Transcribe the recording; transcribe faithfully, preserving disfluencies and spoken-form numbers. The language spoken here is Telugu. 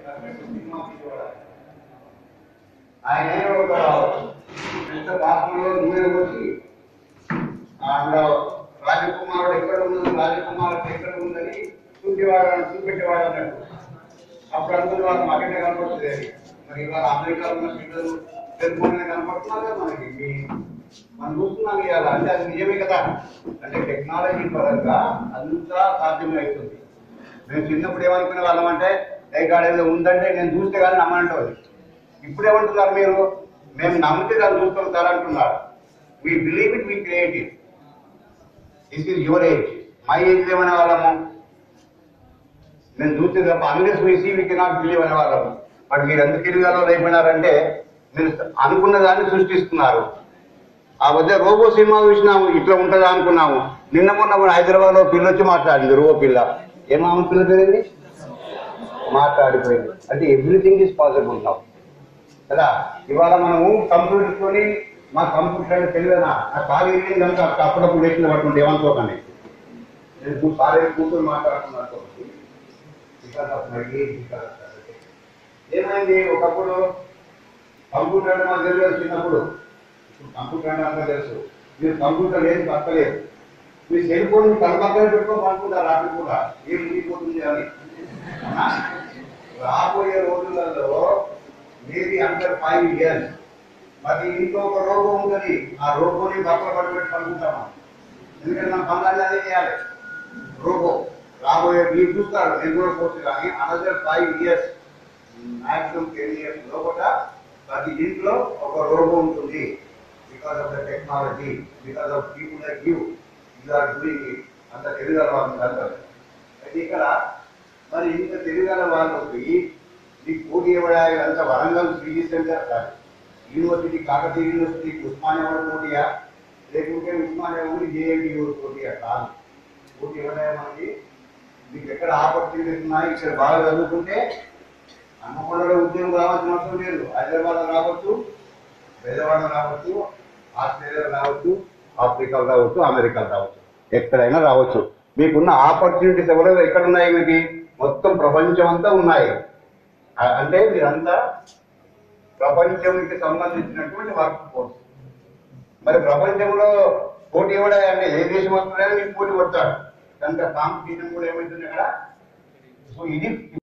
సినిమా తీసేవాడు ఆయన ఒక పెద్ద పాత్రలో నూనె వచ్చి అందులో రాజకుమారుడు ఎక్కడ ఉన్నది రాజకుమారుడు ఎక్కడ ఉందని చూసేవాడు చూపెట్టేవాడు అన్నట్టు. అప్పుడు అందరూ వాళ్ళు మాకనే కనపడుతుంది. అది మరి ఇవాళ అమెరికాలో ఉన్న పిల్లలు తెలుగునే కనపడుతున్నారు కదా మనకి. మనం చూస్తున్నాం ఇవాళ. అంటే అది నిజమే కదా. అంటే టెక్నాలజీ పరంగా అంతా సాధ్యమే అవుతుంది. మేము చిన్నప్పుడు ఏమనుకునే వాళ్ళం అంటే ఏ గాడేదో ఉందంటే నేను చూస్తే కానీ నమ్మనంటుంది. ఇప్పుడు ఏమంటున్నారు మీరు? మేము నమ్మితే దాన్ని చూసుకుంటారు అంటున్నారు. We believe it, we create it. This is your age. My age ఏమనే వాళ్ళము నేను చూస్తే తప్ప unless we see we cannot believe అనే వాళ్ళము. బట్ మీరు ఎంత తిరిగాలో అయిపోయినారంటే మీరు అనుకున్న దాన్ని సృష్టిస్తున్నారు. ఆ మధ్య రోబో సినిమా చూసినాము, ఇట్లా ఉంటుందా అనుకున్నాము. నిన్న మొన్న హైదరాబాద్ లో పిల్ల వచ్చి మాట్లాడింది. రోబో పిల్ల ఏమామ పిల్ల తెలియదు మాట్లాడిపోయింది. అంటే ఎవ్రీథింగ్ ఈజ్ పాసిబుల్ నౌ కదా. ఇవాళ మనము కంప్యూటర్ తోని మా కంప్యూటర్ అంటే తెలియదా ఆ ఖాళీ కనుక అప్పుడప్పుడు వేసిన పట్టుకుంటే ఏమనుకోకండి. నేను సారీ కూతురు మాట్లాడుతున్నాను. ఏమైంది ఒకప్పుడు కంప్యూటర్ అంటే మాకు తెలియదు చిన్నప్పుడు. కంప్యూటర్ అంటే అంతా తెలుసు. మీరు కంప్యూటర్ లేదు పక్కలేదు. మీ సెల్ ఫోన్ తల పక్కన పెట్టుకొని పనుకుంటారు రాత్రి కూడా ఏం ముగిపోతుంది అని. రాబోయే రోజులలో మేబీ అండర్ ఫైవ్ ఇయర్స్ మరి ఇంట్లో ఒక రోగం ఉంటుంది. ఆ రోగోని పక్కన పట్టుబెట్టి పనుకుంటామా? ఎందుకంటే మన పనులు అదే చేయాలి. రోగో రాబోయే మీరు చూస్తారు. నేను కూడా పోస్ట్ కానీ another five years maximum ten years లోపల ప్రతి ఇంట్లో ఒక రోగం ఉంటుంది. Because of the technology, because of people like you you are doing it. అంత తెలియగల వాళ్ళు అంటారు. అయితే ఇక్కడ మరి ఇంత తెలియగల వాళ్ళకి మీకు పోటీ ఇవ్వడానికి అంత వరంగల్ పీజీ సెంటర్ కాదు యూనివర్సిటీ, కాకతీయ యూనివర్సిటీ, ఉస్మానియా పోటీయా లేకుంటే ఉస్మానియా ఉంది జేఎన్టీయూ పోటీయా కాదు. పోటీ ఇవ్వడానికి మనకి మీకు ఎక్కడ ఆపర్చునిటీస్ ఉన్నాయి. ఇక్కడ బాగా చదువుకుంటే హన్మకొండలో ఉద్యోగం రావాల్సిన అవసరం లేదు. హైదరాబాద్ రావచ్చు, బెజవాడ రావచ్చు, ఆస్ట్రేలియా రావచ్చు, ఆఫ్రికా రావచ్చు, అమెరికా రావచ్చు, ఎక్కడైనా రావచ్చు. మీకున్న ఆపర్చునిటీస్ ఎవరో ఎక్కడ ఉన్నాయి? మీకు మొత్తం ప్రపంచం అంతా ఉన్నాయి. అంటే మీరంతా ప్రపంచానికి సంబంధించినటువంటి వర్క్ ఫోర్స్. మరి ప్రపంచంలో పోటీ ఇవ్వడా అంటే ఏ దేశం వస్తున్నాయో మీకు పోటీ పడతాడు. కనుక కాంపిటీషన్ కూడా ఏమవుతుంది అక్కడ. సో ఇది